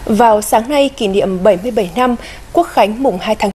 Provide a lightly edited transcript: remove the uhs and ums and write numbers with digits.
Vào sáng nay kỷ niệm 77 năm Quốc khánh mùng 2 tháng